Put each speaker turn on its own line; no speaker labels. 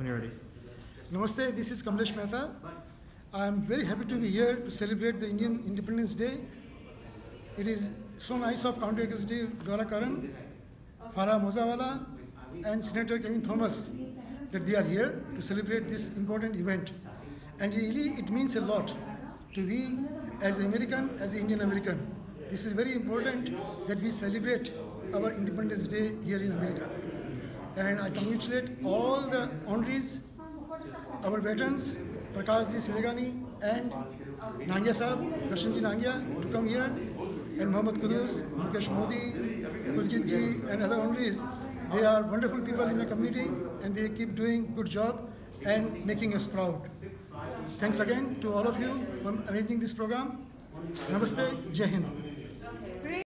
you're ready.
Namaste, this is Kamlesh Mehta. I am very happy to be here to celebrate the Indian Independence Day. It is so nice of County Executive Gaura Karan, Farah Mozawala and Senator Kevin Thomas that they are here to celebrate this important event. And really it means a lot to be as American, as Indian American. This is very important that we celebrate our Independence Day here in America. And I congratulate all the honorees, our veterans, Prakash Ji Silegani and Nangia Sahab, Darshan Ji Nangia to come here, and Mohammad Kudus, Mukesh Modi, Kuljit Ji and other honorees. They are wonderful people in the community and they keep doing good job and making us proud. Thanks again to all of you for arranging this program. Namaste, Jai Hind.